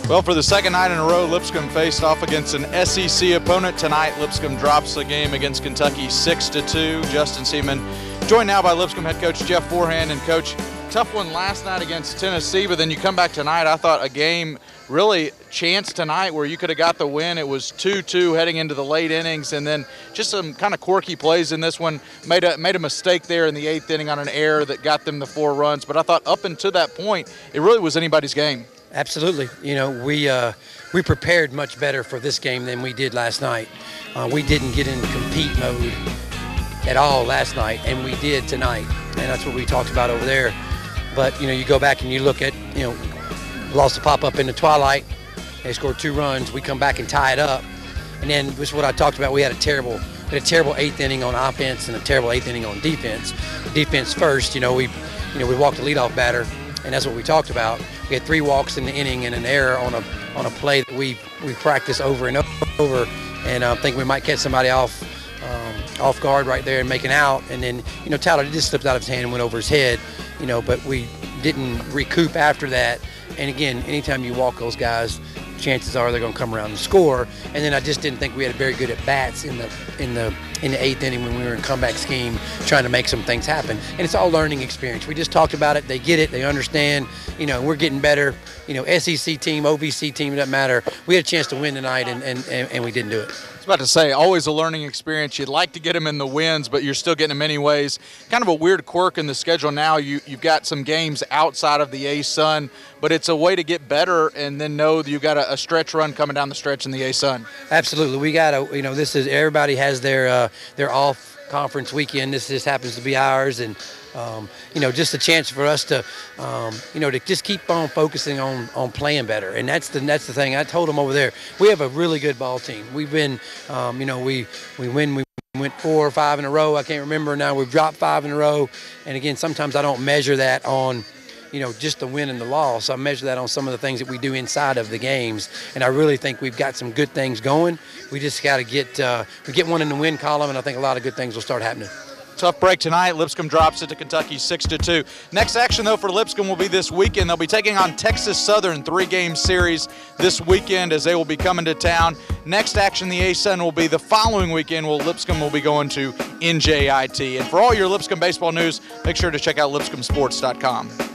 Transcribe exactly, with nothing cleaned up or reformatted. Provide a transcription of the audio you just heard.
Well, for the second night in a row, Lipscomb faced off against an S E C opponent tonight. Lipscomb drops the game against Kentucky six to two. Justin Seaman joined now by Lipscomb head coach Jeff Forehand. And coach, tough one last night against Tennessee, but then you come back tonight. I thought a game really chance tonight where you could have got the win. It was two two heading into the late innings, and then just some kind of quirky plays in this one. Made a made a mistake there in the eighth inning on an error that got them the four runs. But I thought up until that point, it really was anybody's game. Absolutely. You know, we uh, we prepared much better for this game than we did last night. Uh, we didn't get in compete mode at all last night, and we did tonight, and that's what we talked about over there. But, you know, you go back and you look at, you know, lost the pop-up in the twilight. They scored two runs. We come back and tie it up. And then, this is what I talked about, we had a terrible we had a terrible eighth inning on offense and a terrible eighth inning on defense. Defense first, you know, we you know, we walked the leadoff batter, and that's what we talked about. We had three walks in the inning and an error on a on a play that we we practice over and over, and I think we might catch somebody off um, off guard right there and make an out. And then, you know, Tyler just slipped out of his hand and went over his head, you know, but we didn't recoup after that. And again, anytime you walk those guys, chances are they're going to come around and score. And then I just didn't think we had very good at bats in the in the in the eighth inning when we were in comeback scheme, trying to make some things happen. And it's all learning experience. We just talked about it. They get it. They understand. You know, we're getting better. You know, S E C team, O V C team, it doesn't matter. We had a chance to win tonight, and and, and we didn't do it. I was about to say, always a learning experience. You'd like to get them in the wins, but you're still getting them anyways. Kind of a weird quirk in the schedule now. You, you've got some games outside of the A-Sun, but it's a way to get better and then know that you've got a, a stretch run coming down the stretch in the A-Sun. Absolutely. We got to, you know, this is, everybody has their, uh, their off conference weekend. This just happens to be ours, and Um, you know, just a chance for us to, um, you know, to just keep on focusing on on playing better, and that's the that's the thing. I told them over there, we have a really good ball team. We've been, um, you know, we we win, we went four or five in a row. I can't remember now. We've dropped five in a row, and again, sometimes I don't measure that on, you know, just the win and the loss. I measure that on some of the things that we do inside of the games, and I really think we've got some good things going. We just got to get uh, we get one in the win column, and I think a lot of good things will start happening. Tough break tonight. Lipscomb drops it to Kentucky six to two. Next action, though, for Lipscomb will be this weekend. They'll be taking on Texas Southern, three-game series this weekend as they will be coming to town. Next action, the A-Sun, will be the following weekend, where Lipscomb will be going to N J I T. And for all your Lipscomb baseball news, make sure to check out lipscomb sports dot com.